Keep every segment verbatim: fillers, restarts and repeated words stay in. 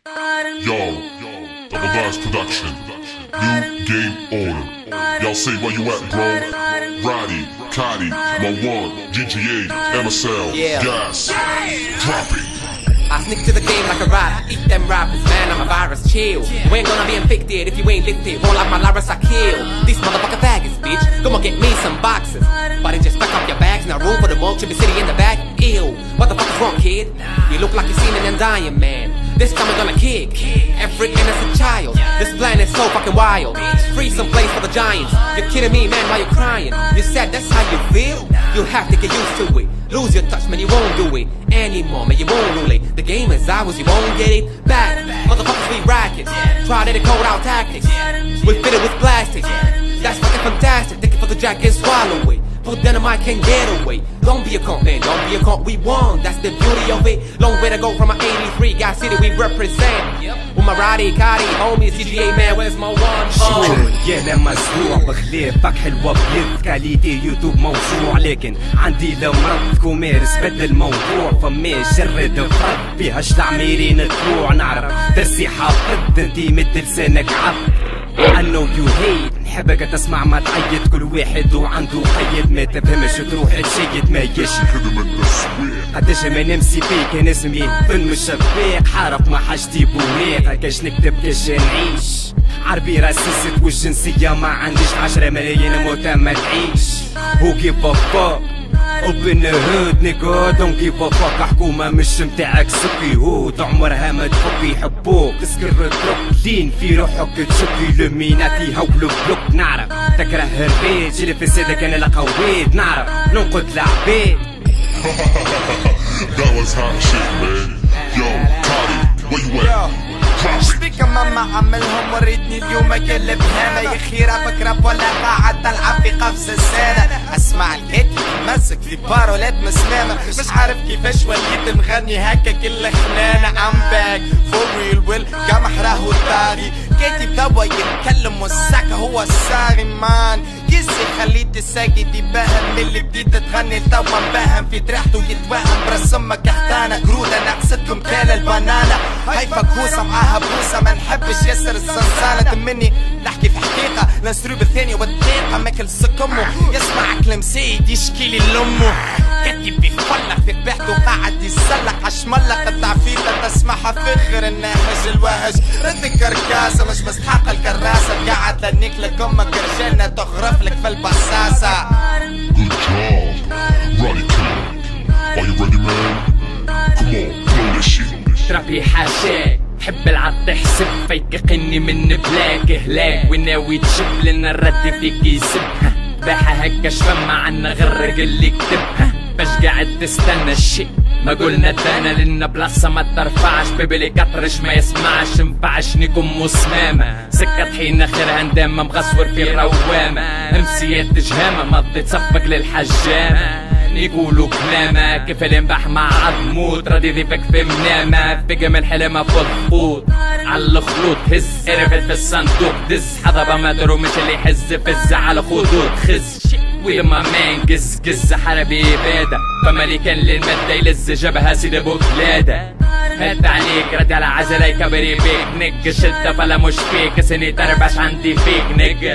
Yo, Double Glass Production, New Game Order. Y'all say where you at, bro? Roddy, Cotty, My One, G T A, M S L, yeah. Gas, drop it. I sneak to the game like a rat, eat them rappers, man, I'm a virus, chill. You ain't gonna be infected if you ain't lifted, won't like my lyrics, I kill. These motherfucker faggots, bitch, come on get me some boxes. But it just pack up your bags, now room for the mug, Chippy City in the back, ew. What the fuck is wrong, kid? You look like you seen an undying man. This time we're gonna kick every innocent child. This planet's so fucking wild. Free some place for the giants. You're kidding me, man, why you crying? You said that's how you feel? You have to get used to it. Lose your touch, man, you won't do it anymore, man, you won't rule it. The game is ours, you won't get it back. Motherfuckers, we rackets. Try to decode our tactics. We fit it with plastic. That's fucking fantastic. Take it for the jack and swallow it. Put dynamite can't get away. Don't be a cunt, man, don't be a cunt. We won, that's the beauty of it. Long way to go from my eighty-three. Gas City, we represent. With my Roddy, Cotty, homie, C G A, man, where's my one? شكون يا مزروع بخلافك حلوة بيض كاليتي يوتيوب موسوع لكن عندي لمرض كوميرس بدل الموضوع فما جرد فرد بيهاش العميرين طلوع نعرف درسي حافظ انتي مد لسانك عض I know you hate نحبك تسمع ما تعيط كل واحد وعنده قيد ما تفهمش تروح تشيد ما يشي قداش ما نمسي فيك كان اسمي فيلم الشباك حارف ما حاجتي بويات هكاش نكتب كاش نعيش عربي راسست والجنسية ما عنديش عشرة ملايين موتى ما تعيش Who give a fuck Open the hood nigga don't give a fuck حكومة مش متاعك سكي هود عمرها ما تفكي يحبوك تسكر الدروك لين في روحك تشكي لميناتي هولو بلوك نعرف تكره الريج اللي في سيدك انا لقويد نعرف ننقد العبيد That was hot shit, man. Yo, Cotty, where you at? شبيك ماما عملهم وريتني اليوم اقلب هنا يا خيرة بكرب ولا قاعد العب في قفز السنة اسمع الهيك ماسك في بارولات مسنانة مش عارف كيفاش وليت نغني هكا كل خنانة عم باك فور ريل ويل قمح راهو الطاغي كاتب توا يتكلم والساكة هو الساغي مان يزي خليت الساقي يباهم من اللي بديت تغني توا مباهم في تريحته يتوهم برسمك احتانا قرودة نقصتكم كال البنانة هاي فكوسة معاها بوسة ما نحبش ياسر الزنزانة تمني نحكي في حقيقة نسرو بالثانية والدقيقة ماكل سكمه يسمع كلام سيد يشكيلي لأمه كاتب بيفلق في بحته قاعد يسلق عشملق التعفيلة تسمعها فخر الناهج الوهج رد كركاسة مش مستحق الكراسة قاعد لنيك لكمك رجالنا تغرف لك في البساسة Good job, Roddy Killer. Are you ready, man? Come on, blow this shit. ترابي حاشاك حب العط حسب فيك قني من بلاك هلاك وناوي تشب لنا الرد فيك يسبها باحة هكا شفما عنا غرق اللي كتبها باش قاعد تستنى الشيء ما قلنا تانا لنا بلاصة ما ترفعش بيبلي كطرش ما يسمعش مفعش نكون مسمامة سكة طحينة خيرها ندامة مغصور في روامة امسيات جهامة مضيت صفك للحجامة يقولوا كلامة كيف الانباح مع عظموت راضي ضيفك في منامة فيقة من حلمة فوق خطوط عالخلوط هز قرفت في الصندوق دز حضبة ما درو مش اللي يحز فز على خطوط خز ويما مان قز قز حربي إبادة فمالي كان للمادة يلز جبهة سيد ابو كلادة هات عليك رد على عزلة يكبري بيك نج شدة فلا مش فيك سني تربش عندي فيك نج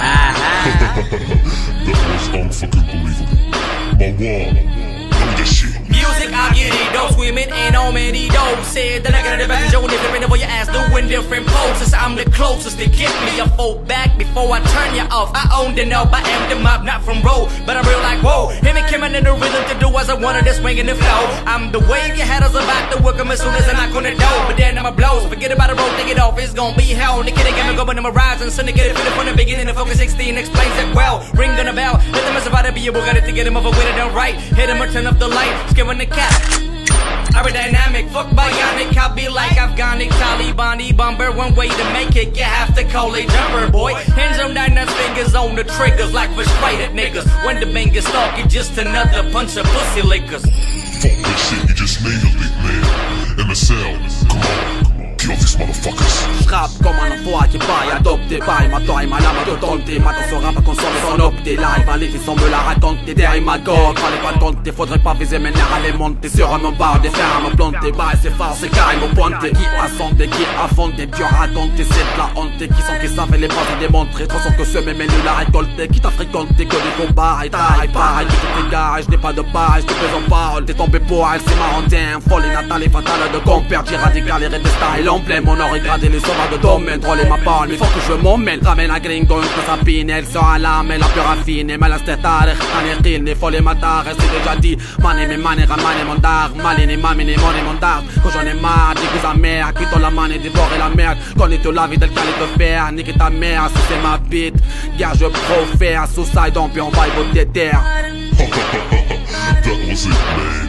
That was unfucking believable. My one, know this shit. Music, I get it, those women ain't on many those. Said the negative and Joe different for your ass doing different poses. I'm the closest to get me a fold back before I turn you off. I own the knob, I am the mob, not from road, but I'm real like whoa. Him and Kim and the rhythm to do as I wanted to swing in the flow. I'm the wave your head is about to work 'em as soon as I knock on the door. But then I'ma blow, so forget about the road, take it off, it's gonna be hell. The kid again, I'm going to rise and syndicate it from the beginning. The Focus sixteen explains it well. Ring on the bell, let them about to be able to get him over with it done right. Hit him or turn up the light, skimming the cap. Aerodynamic, fuck bionic, I'll be like Afghanic, Talibani bomber. One way to make it, you have to call a jumper, boy. Hands on nine, nuts, fingers on the triggers, like frustrated niggas. When the bangers talk, it's just another bunch of pussy lickers. Fuck this shit, you just nailed it, man. M S L, come on, kill these motherfuckers. Schraub comme un enfoiré t'es pas adopté, pareil ma toi et ma lame à te tenter. Ma t'en sera pas consommé sans opter. Live à l'effet sans me la raconter. Derrière ma coque, fallait pas compter. Faudrait pas viser mes nerfs à les monter. Sur un bar, des fers à me planter. Bah c'est fort, c'est carrément pointé. Qui a sondé, qui a fondé, dur à compter, c'est de la honte. Qui sont qui savent les bases démontrer. Trop sont que ceux mêmes nul à récolter. Qui t'a fréquenté que des combats et taille, pareil. Tu te dégages, je n'ai pas de page, tu fais en parole. T'es tombé pour elle, c'est marrant, tiens. Folie natale et fatale de compère. J'ai radical et des stars et l'emblème. Mon or est gradé, les sauvages de domaine. Troller ma parole, mais faut que je m'emmène. Ramène la gringo, une sa pine. Elle sera là, mais la plus raffinée. Mais la stétare, anekil, ne folie matar. C'est déjà dit. Mané, mais mané, ramane, mon dar. Malini, mamini, moné, mon dar. Quand j'en ai marre, dis que sa mère. Quitte la manne et dévorer la merde. Connais tout la vie del calé de fer. Nique ta mère, si c'est ma bite. Gars, je profère. Suicide, on puis on va y voter terre. That was it, man.